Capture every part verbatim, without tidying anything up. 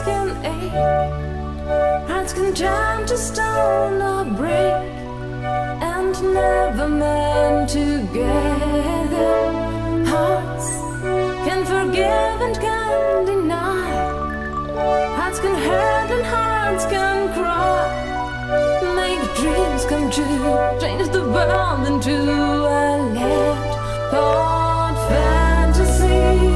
can ache, hearts can turn to stone or break, and never meant together. Hearts can forgive and can deny, hearts can hurt and hearts can cry. Make dreams come true, change the world into a land called fantasy.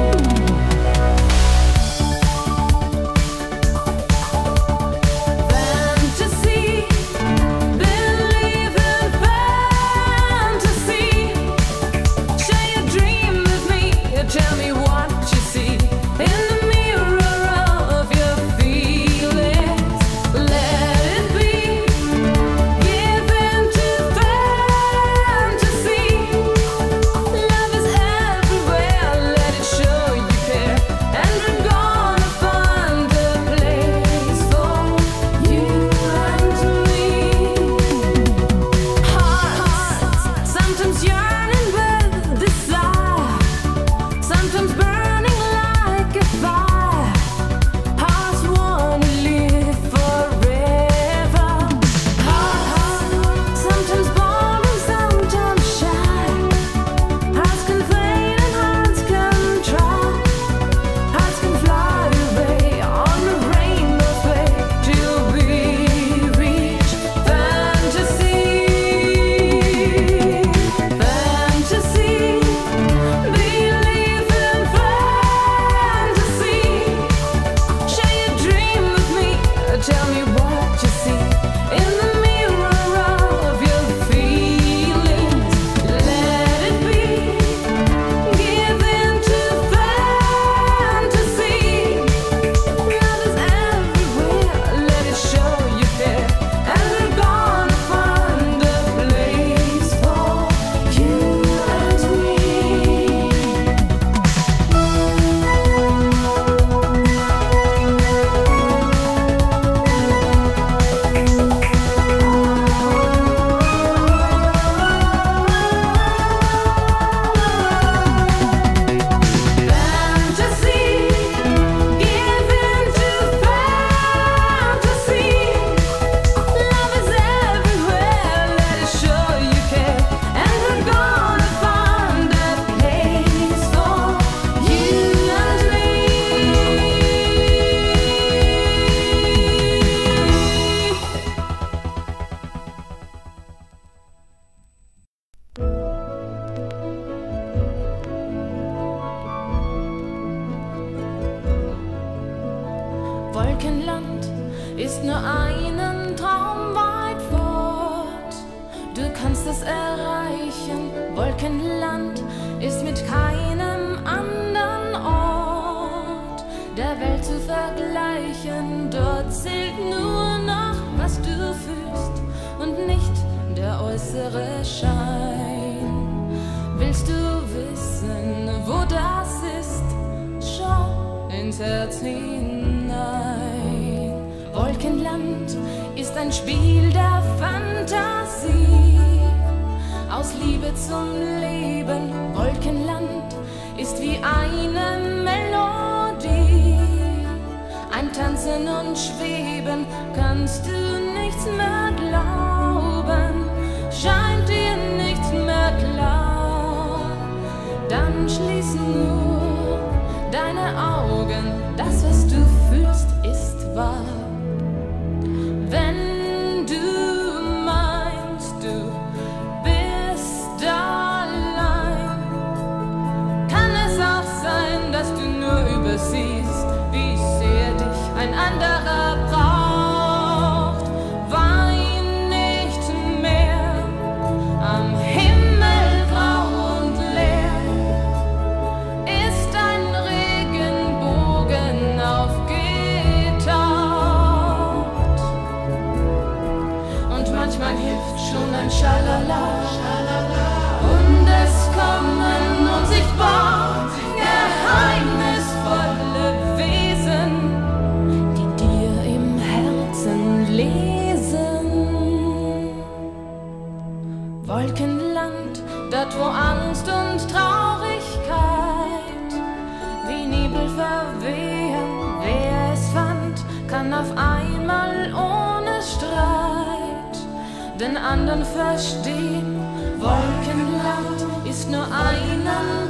Wolkenland ist nur einen Traum weit fort. Du kannst es erreichen. Wolkenland ist mit keinem anderen Ort der Welt zu vergleichen. Dort zählt nur noch, was du fühlst und nicht der äußere Schein. Willst du wissen, wo das ist? Schau ins Herz hinein. Wolkenland ist ein Spiel der Fantasie, aus Liebe zum Leben. Wolkenland ist wie eine Melodie, ein Tanzen und Schweben. Kannst du nichts mehr glauben? Scheint dir nichts mehr klar? Dann schließ nur deine Augen. Das, was du fühlst, ist wahr. Wenn du meinst, du bist allein, kann es auch sein, dass du nur übersiehst, wie sehr dich ein anderer braucht. Wein nicht mehr, am Himmel grau und leer ist ein Regenbogen aufgetaucht. Und manchmal hilft schon ein Schalala, und es kommen unsichtbar geheimnisvolle Wesen, die dir im Herzen lesen. Wolkenland, dort wo Angst und Traurigkeit wie Nebel verwehen, wer es auf einmal ohne Streit den anderen verstehen. Wolkenland ist nur einen